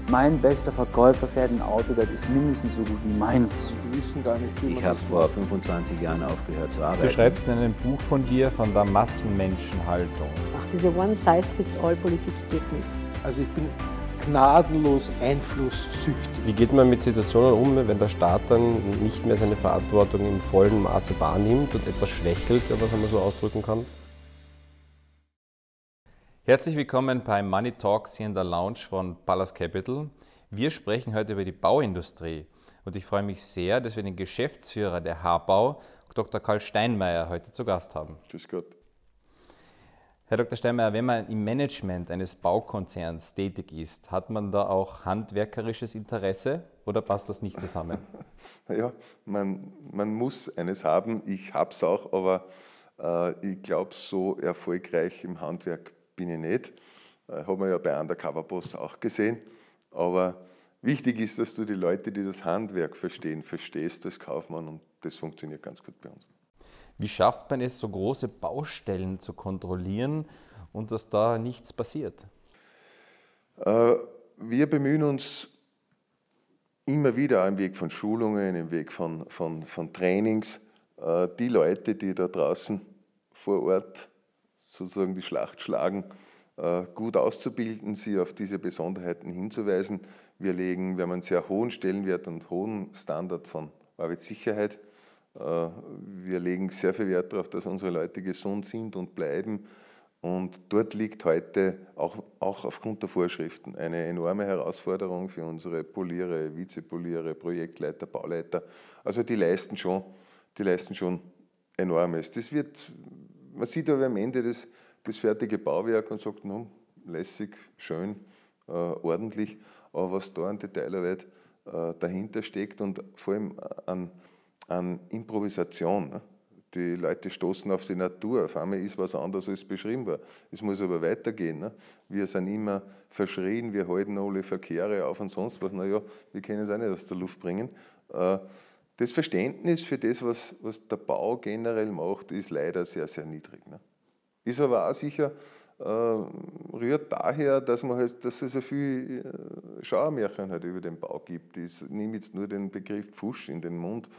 Mein bester Verkäufer fährt ein Auto, das ist mindestens so gut wie meins. Die wissen gar nicht, wie Ich habe vor 25 Jahren aufgehört zu arbeiten. Du schreibst in einem Buch von dir von der Massenmenschenhaltung. Ach, diese One-Size-Fits-All-Politik geht nicht. Also ich bin gnadenlos einflusssüchtig. Wie geht man mit Situationen um, wenn der Staat dann nicht mehr seine Verantwortung im vollen Maße wahrnimmt und etwas schwächelt, wenn man es einmal so ausdrücken kann? Herzlich willkommen bei Money Talks hier in der Lounge von Pallas Capital. Wir sprechen heute über die Bauindustrie und ich freue mich sehr, dass wir den Geschäftsführer der H-Bau, Dr. Karl Steinmeier, heute zu Gast haben. Grüß Gott. Herr Dr. Steinmeier, wenn man im Management eines Baukonzerns tätig ist, hat man da auch handwerkerisches Interesse oder passt das nicht zusammen? Ja, man muss eines haben. Ich habe es auch, aber ich glaube, so erfolgreich im Handwerk bin ich nicht. Haben wir ja bei Undercover Boss auch gesehen. Aber wichtig ist, dass du die Leute, die das Handwerk verstehen, verstehst als Kaufmann und das funktioniert ganz gut bei uns. Wie schafft man es, so große Baustellen zu kontrollieren und dass da nichts passiert? Wir bemühen uns immer wieder im Weg von Schulungen, im Weg von Trainings, die Leute, die da draußen vor Ort sozusagen die Schlacht schlagen, gut auszubilden, sie auf diese Besonderheiten hinzuweisen. Wir haben einen sehr hohen Stellenwert und hohen Standard von Arbeitssicherheit. Wir legen sehr viel Wert darauf, dass unsere Leute gesund sind und bleiben. Und dort liegt heute auch aufgrund der Vorschriften eine enorme Herausforderung für unsere Poliere, Vizepoliere, Projektleiter, Bauleiter. Also die leisten schon Enormes. Man sieht aber am Ende das fertige Bauwerk und sagt, nun, lässig, schön, ordentlich. Aber was da an Detailarbeit dahinter steckt und vor allem an Improvisation. Ne? Die Leute stoßen auf die Natur, auf einmal ist was anderes als beschrieben war. Es muss aber weitergehen. Ne? Wir sind immer verschrien, wir halten alle Verkehre auf und sonst was. Naja, wir können es auch nicht aus der Luft bringen. Das Verständnis für das, was der Bau generell macht, ist leider sehr, sehr niedrig. Ne? Ist aber auch sicher, rührt daher, dass es so viel Schauermärchen halt über den Bau gibt. Ich nehme jetzt nur den Begriff Pfusch in den Mund.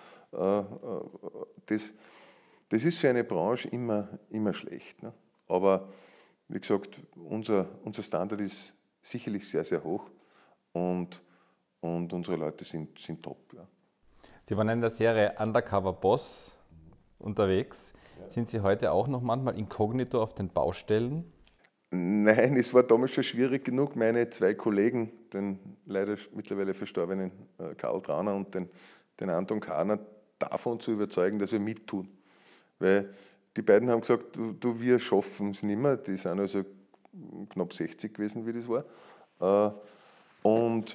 Das ist für eine Branche immer schlecht. Ne? Aber wie gesagt, unser Standard ist sicherlich sehr, sehr hoch und unsere Leute sind top. Ja. Sie waren in der Serie Undercover Boss unterwegs. Ja. Sind Sie heute auch noch manchmal inkognito auf den Baustellen? Nein, es war damals schon schwierig genug, meine zwei Kollegen, den leider mittlerweile verstorbenen Karl Trauner und den Anton Kahner, davon zu überzeugen, dass wir mittun. Weil die beiden haben gesagt, wir schaffen es nicht mehr. Die sind also knapp 60 gewesen, wie das war. Und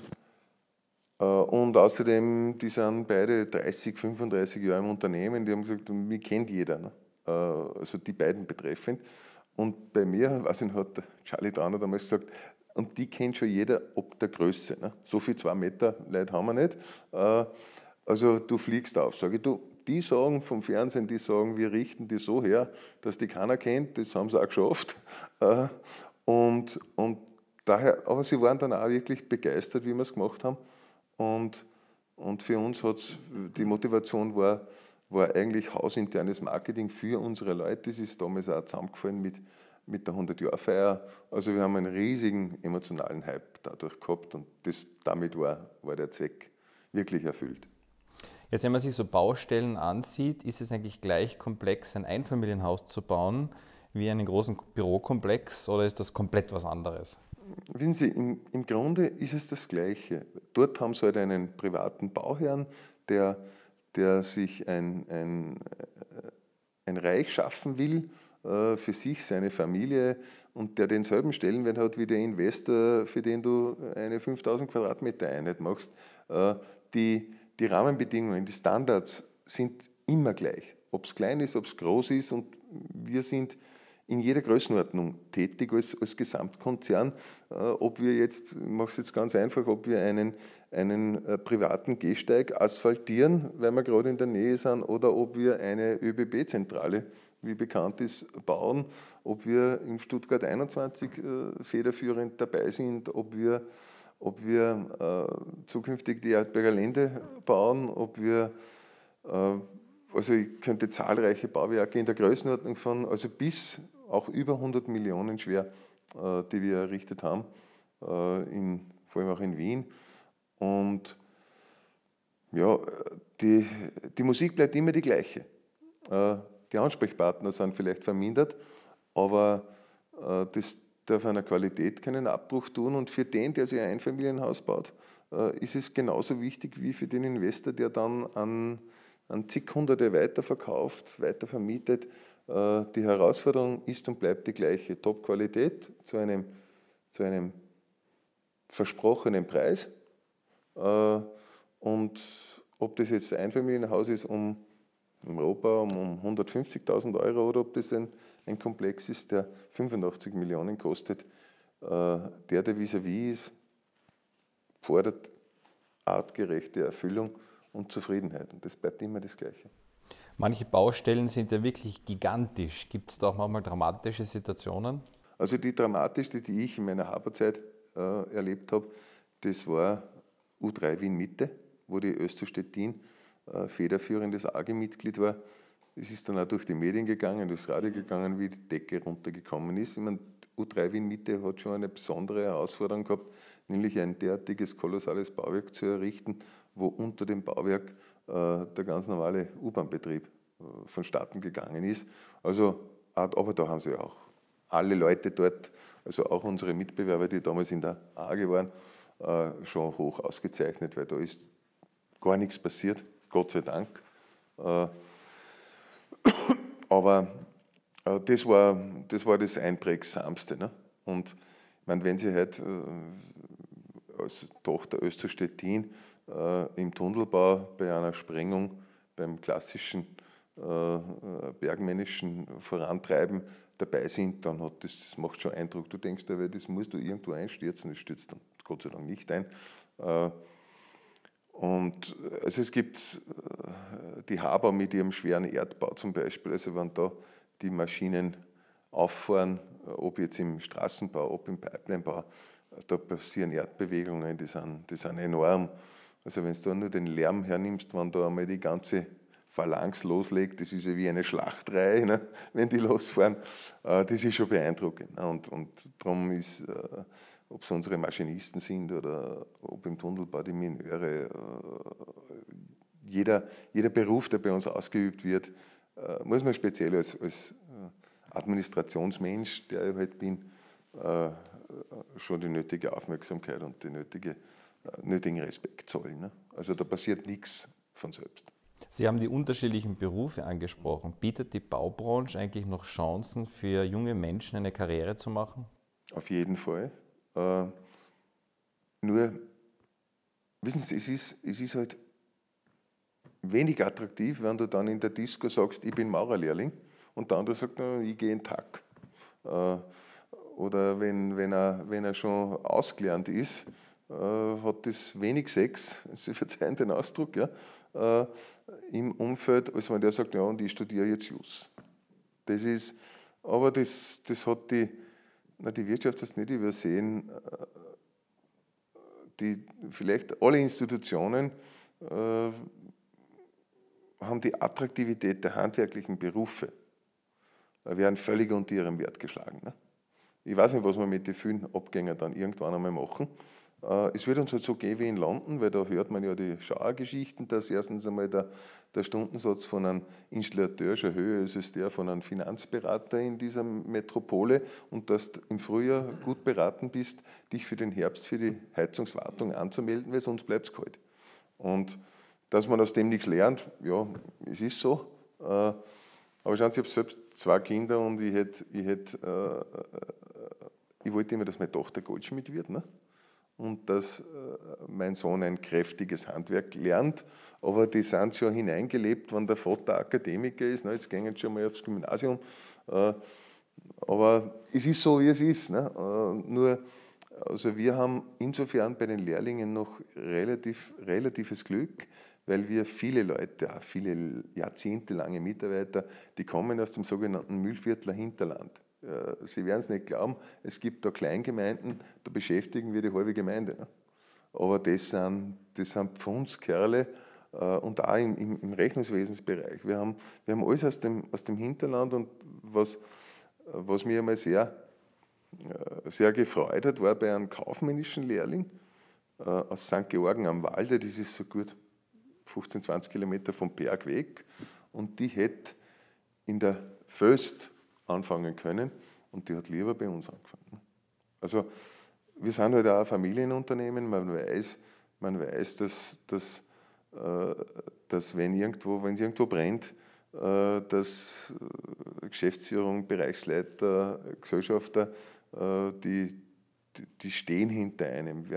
außerdem, die sind beide 30, 35 Jahre im Unternehmen, die haben gesagt, mich kennt jeder. Ne? Also die beiden betreffend. Und bei mir, weiß ich, hat Charlie Trauner damals gesagt, und die kennt schon jeder ob der Größe. Ne? So viel 2 Meter Leute haben wir nicht. Also du fliegst auf. Sage ich, die sagen vom Fernsehen, die sagen, wir richten die so her, dass die keiner kennt. Das haben sie auch geschafft. Und daher, aber sie waren dann auch wirklich begeistert, wie wir es gemacht haben. Und für uns hat's, die Motivation war eigentlich hausinternes Marketing für unsere Leute. Das ist damals auch zusammengefallen mit der 100-Jahr-Feier. Also wir haben einen riesigen emotionalen Hype dadurch gehabt und damit war der Zweck wirklich erfüllt. Jetzt, wenn man sich so Baustellen ansieht, ist es eigentlich gleich komplex, ein Einfamilienhaus zu bauen, wie einen großen Bürokomplex, oder ist das komplett was anderes? Wissen Sie, im Grunde ist es das Gleiche. Dort haben Sie halt einen privaten Bauherrn, der sich ein Reich schaffen will für sich, seine Familie und der denselben Stellenwert hat wie der Investor, für den du eine 5000 Quadratmeter Einheit machst. Die Rahmenbedingungen, die Standards sind immer gleich. Ob es klein ist, ob es groß ist, und wir sind in jeder Größenordnung tätig als Gesamtkonzern. Ob wir jetzt, ich mache es jetzt ganz einfach, ob wir einen privaten Gehsteig asphaltieren, weil wir gerade in der Nähe sind, oder ob wir eine ÖBB-Zentrale, wie bekannt ist, bauen, ob wir in Stuttgart 21 federführend dabei sind, ob wir ob wir zukünftig die Erdberger Lände bauen, ob wir, also ich könnte zahlreiche Bauwerke in der Größenordnung von, also bis auch über 100 Millionen schwer, die wir errichtet haben, vor allem auch in Wien. Und ja, die Musik bleibt immer die gleiche. Die Ansprechpartner sind vielleicht vermindert, aber das darf einer Qualität keinen Abbruch tun. Und für den, der sich ein Einfamilienhaus baut, ist es genauso wichtig wie für den Investor, der dann an zig Hunderte weiterverkauft, weitervermietet. Die Herausforderung ist und bleibt die gleiche. Top-Qualität zu einem versprochenen Preis. Und ob das jetzt ein Einfamilienhaus ist im Rohbau um 150.000 € oder ob das ein Komplex ist, der 85 Millionen kostet, der vis-à-vis ist, fordert artgerechte Erfüllung und Zufriedenheit. Und das bleibt immer das Gleiche. Manche Baustellen sind ja wirklich gigantisch. Gibt es da auch manchmal dramatische Situationen? Also die dramatischste, die ich in meiner Haberzeit erlebt habe, das war U3 Wien Mitte, wo die Österstedt-Wien federführendes AG-Mitglied war. Es ist dann auch durch die Medien gegangen, durchs Radio gegangen, wie die Decke runtergekommen ist. Ich meine, U3 Wien Mitte hat schon eine besondere Herausforderung gehabt, nämlich ein derartiges kolossales Bauwerk zu errichten, wo unter dem Bauwerk der ganz normale U-Bahn-Betrieb vonstatten gegangen ist. Also, aber da haben sie auch alle Leute dort, also auch unsere Mitbewerber, die damals in der AG waren, schon hoch ausgezeichnet, weil da ist gar nichts passiert, Gott sei Dank. Aber das war das Einprägsamste. Ne? Und ich meine, wenn Sie heute als Tochter Österstedt-Wien im Tunnelbau bei einer Sprengung, beim klassischen bergmännischen Vorantreiben dabei sind, dann das macht schon Eindruck. Du denkst, aber das musst du irgendwo einstürzen, das stürzt dann Gott sei Dank nicht ein. Und also es gibt die Habau mit ihrem schweren Erdbau zum Beispiel, also wenn da die Maschinen auffahren, ob jetzt im Straßenbau, ob im Pipelinebau, da passieren Erdbewegungen, die sind enorm. Also wenn du da nur den Lärm hernimmst, wenn da einmal die ganze Phalanx loslegt, das ist ja wie eine Schlachtreihe, ne, wenn die losfahren, das ist schon beeindruckend. Ne? Und darum ist, ob es unsere Maschinisten sind oder ob im Tunnelbau die Mineure, jeder Beruf, der bei uns ausgeübt wird, muss man speziell als Administrationsmensch, der ich halt bin, schon die nötige Aufmerksamkeit und den nötigen Respekt zollen. Ne? Also da passiert nichts von selbst. Sie haben die unterschiedlichen Berufe angesprochen. Bietet die Baubranche eigentlich noch Chancen für junge Menschen, eine Karriere zu machen? Auf jeden Fall. Nur, wissen Sie, es ist halt wenig attraktiv, wenn du dann in der Disco sagst, ich bin Maurerlehrling und der andere sagt, na, ich gehe in den Tag. Oder wenn er schon ausgelernt ist, hat das wenig Sex, Sie verzeihen den Ausdruck, ja, im Umfeld, als wenn der sagt, ja, und ich studiere jetzt Jus. Das hat die Wirtschaft hat es nicht übersehen. Vielleicht alle Institutionen haben die Attraktivität der handwerklichen Berufe, werden völlig unter ihrem Wert geschlagen. Ne? Ich weiß nicht, was wir mit den vielen Abgängern dann irgendwann einmal machen. Es wird uns halt so gehen wie in London, weil da hört man ja die Schauergeschichten, dass erstens einmal der Stundensatz von einem Installateur schon höher ist als der von einem Finanzberater in dieser Metropole und dass du im Frühjahr gut beraten bist, dich für den Herbst für die Heizungswartung anzumelden, weil sonst bleibt es kalt. Und dass man aus dem nichts lernt, ja, es ist so. Aber schauen Sie, ich habe selbst 2 Kinder und ich wollte immer, dass meine Tochter Goldschmied wird, ne? Und dass mein Sohn ein kräftiges Handwerk lernt, aber die sind schon hineingelebt, wenn der Vater Akademiker ist, ne? Jetzt gehen sie schon mal aufs Gymnasium, aber es ist so, wie es ist. Ne? Nur, also wir haben insofern bei den Lehrlingen noch relatives Glück, weil wir viele Leute, auch viele jahrzehntelange Mitarbeiter, die kommen aus dem sogenannten Mühlviertler Hinterland. Sie werden es nicht glauben, es gibt da Kleingemeinden, da beschäftigen wir die halbe Gemeinde. aber das sind Pfundskerle und auch im Rechnungswesensbereich. Wir haben alles aus dem Hinterland und was mich einmal sehr gefreut hat, war bei einem kaufmännischen Lehrling aus St. Georgen am Walde, das ist so gut 15, 20 Kilometer vom Berg weg, und die hätte in der Föst anfangen können und die hat lieber bei uns angefangen. Also wir sind halt auch ein Familienunternehmen, man weiß, dass wenn es irgendwo brennt, dass Geschäftsführung, Bereichsleiter, Gesellschafter, die stehen hinter einem.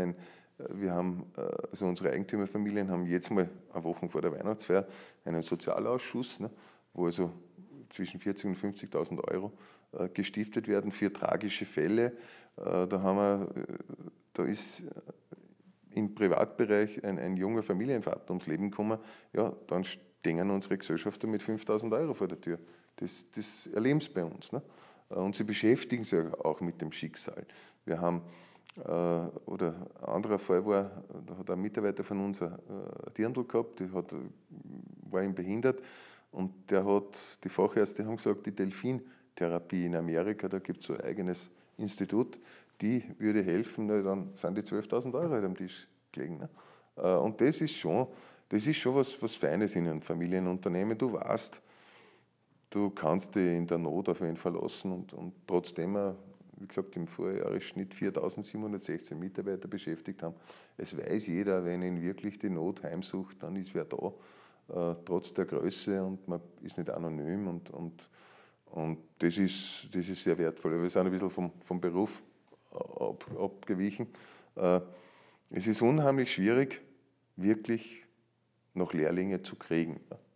Also unsere Eigentümerfamilien haben jetzt mal eine Woche vor der Weihnachtsfeier einen Sozialausschuss, ne, wo also zwischen 40.000 und 50.000 Euro gestiftet werden für tragische Fälle. Da ist im Privatbereich ein junger Familienvater ums Leben gekommen, ja, dann stehen unsere Gesellschafter mit 5.000 Euro vor der Tür. Das erleben sie bei uns. Ne? Und sie beschäftigen sich auch mit dem Schicksal. Wir haben, oder ein anderer Fall war, da hat ein Mitarbeiter von uns ein Dirndl gehabt, war ihm behindert, und die Fachärzte haben gesagt, die Delfintherapie in Amerika, da gibt es so ein eigenes Institut, die würde helfen, na, dann sind die 12.000 Euro halt am Tisch gelegen. Ne? Und das ist schon was Feines in einem Familienunternehmen. Du weißt, du kannst dich in der Not auf jeden Fall lassen, und trotzdem, wie gesagt, im Vorjahresschnitt 4.716 Mitarbeiter beschäftigt haben. Es weiß jeder, wenn ihn wirklich die Not heimsucht, dann ist wer da, trotz der Größe, und man ist nicht anonym, und das ist sehr wertvoll. Wir sind ein bisschen vom Beruf abgewichen. Es ist unheimlich schwierig, wirklich noch Lehrlinge zu kriegen.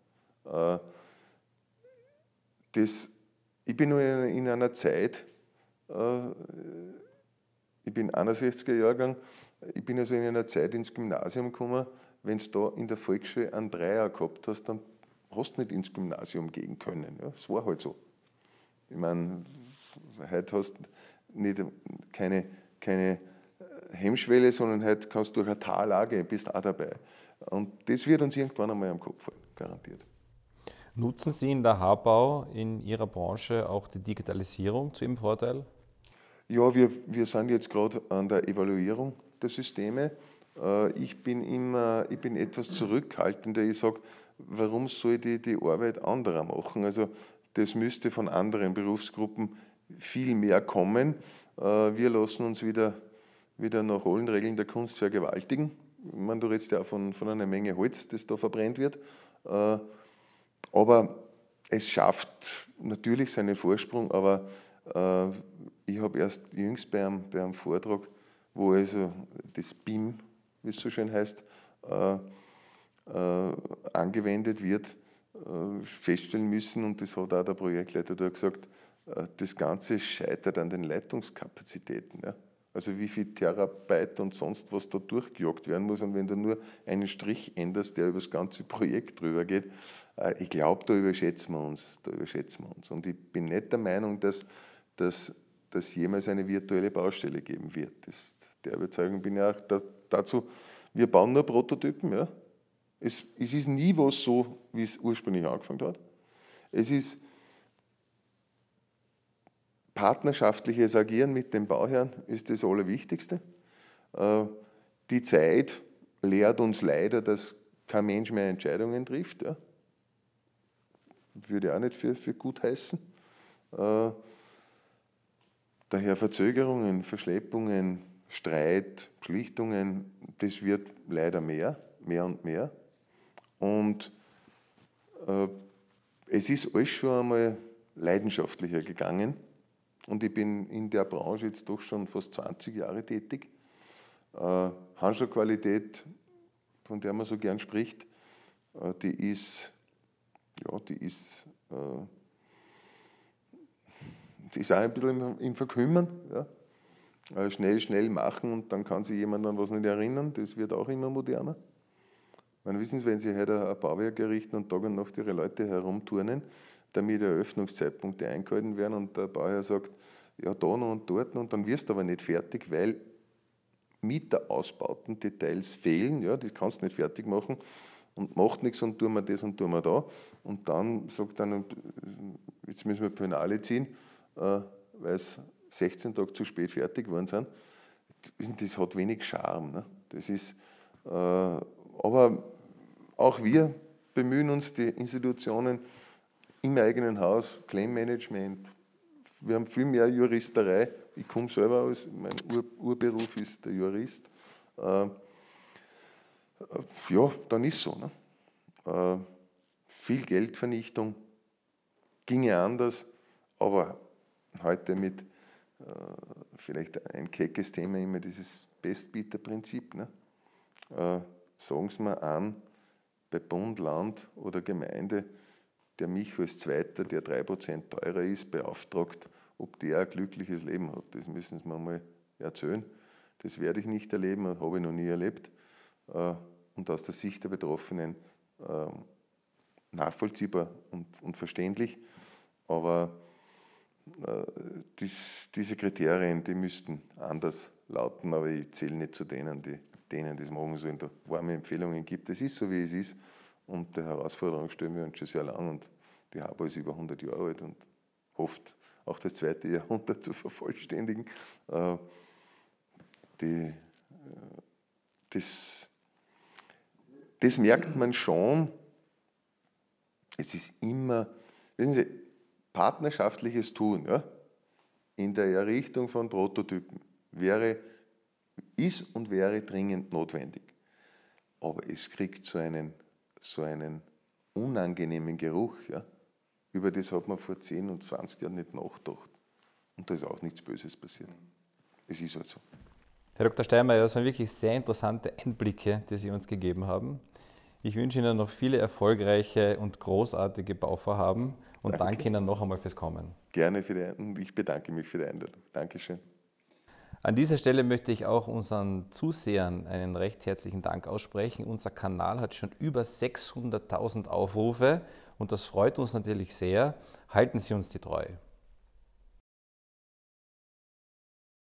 Ich bin nur in einer Zeit, ich bin 61er Jahrgang, ich bin also in einer Zeit ins Gymnasium gekommen, wenn du da in der Volksschule einen Dreier gehabt hast, dann hast du nicht ins Gymnasium gehen können. Ja, das war halt so. Ich meine, heute hast du keine Hemmschwelle, sondern heute kannst du durch ein Tal auch gehen, bist auch dabei. Und das wird uns irgendwann einmal am Kopf fallen, garantiert. Nutzen Sie in der Haarbau in Ihrer Branche auch die Digitalisierung zu Ihrem Vorteil? Ja, wir sind jetzt gerade an der Evaluierung der Systeme. Ich bin etwas zurückhaltender. Ich sage, warum soll ich die Arbeit anderer machen? Also das müsste von anderen Berufsgruppen viel mehr kommen. Wir lassen uns wieder nach allen Regeln der Kunst vergewaltigen. Ich meine, du redest ja auch von einer Menge Holz, das da verbrennt wird. Aber es schafft natürlich seinen Vorsprung, aber ich habe erst jüngst bei einem Vortrag, wo also das BIM, wie es so schön heißt, angewendet wird, feststellen müssen, und das hat auch der Projektleiter da gesagt, das Ganze scheitert an den Leitungskapazitäten. Ja? Also wie viel Terabyte und sonst was da durchgejagt werden muss, und wenn du nur einen Strich änderst, der über das ganze Projekt drüber geht, ich glaube, da überschätzen wir uns. Und ich bin nicht der Meinung, dass jemals eine virtuelle Baustelle geben wird. Der Überzeugung bin ich auch dazu, wir bauen nur Prototypen. Ja? Es ist nie was so, wie es ursprünglich angefangen hat. Es ist partnerschaftliches Agieren mit dem Bauherrn ist das Allerwichtigste. Die Zeit lehrt uns leider, dass kein Mensch mehr Entscheidungen trifft. Ja? Würde ich auch nicht für gut heißen. Daher Verzögerungen, Verschleppungen, Streit, Schlichtungen, das wird leider mehr und mehr. Und es ist alles schon einmal leidenschaftlicher gegangen. Und ich bin in der Branche jetzt doch schon fast 20 Jahre tätig. Handschuhqualität, von der man so gern spricht, die ist auch ein bisschen im Verkümmern. Ja. Schnell machen, und dann kann sich jemand an was nicht erinnern. Das wird auch immer moderner. Man wissen Sie, wenn Sie heute ein Bauwerk errichten und Tag und Nacht Ihre Leute herumturnen, damit Eröffnungszeitpunkte eingehalten werden, und der Bauherr sagt, ja, da noch und dort noch, und dann wirst du aber nicht fertig, weil Mieterausbauten, Details fehlen, ja, die kannst du nicht fertig machen und macht nichts und tun wir das und tun wir da. Und dann sagt dann, jetzt müssen wir Penale ziehen, weil es 16 Tage zu spät fertig geworden sind. Das hat wenig Charme. Ne? Das ist, aber auch wir bemühen uns, die Institutionen im eigenen Haus, Claim-Management, wir haben viel mehr Juristerei. Ich komme selber aus, mein Urberuf ist der Jurist. Ja, dann ist so. Ne? Viel Geldvernichtung ginge anders, aber heute mit vielleicht ein keckes Thema immer dieses Bestbieterprinzip. Ne? Sagen Sie mir an, bei Bund, Land oder Gemeinde, der mich als Zweiter, der 3% teurer ist, beauftragt, ob der ein glückliches Leben hat. Das müssen Sie mir mal erzählen. Das werde ich nicht erleben, das habe ich noch nie erlebt. Und aus der Sicht der Betroffenen nachvollziehbar und verständlich. Aber diese Kriterien, die müssten anders lauten, aber ich zähle nicht zu denen, die das machen sollen. Da warme Empfehlungen gibt. Es ist so, wie es ist. Und die Herausforderung stellen wir uns schon sehr lang. Und die HABA ist über 100 Jahre alt und hofft, auch das zweite Jahrhundert zu vervollständigen. Das merkt man schon. Es ist immer, wissen Sie, partnerschaftliches Tun, ja, in der Errichtung von Prototypen ist und wäre dringend notwendig. Aber es kriegt so einen unangenehmen Geruch. Ja. Über das hat man vor 10 und 20 Jahren nicht nachgedacht. Und da ist auch nichts Böses passiert. Es ist halt so. Herr Dr. Steinmeier, das waren wirklich sehr interessante Einblicke, die Sie uns gegeben haben. Ich wünsche Ihnen noch viele erfolgreiche und großartige Bauvorhaben und danke Ihnen noch einmal fürs Kommen. Gerne und ich bedanke mich für die Einladung. Dankeschön. An dieser Stelle möchte ich auch unseren Zusehern einen recht herzlichen Dank aussprechen. Unser Kanal hat schon über 600.000 Aufrufe und das freut uns natürlich sehr. Halten Sie uns die Treue.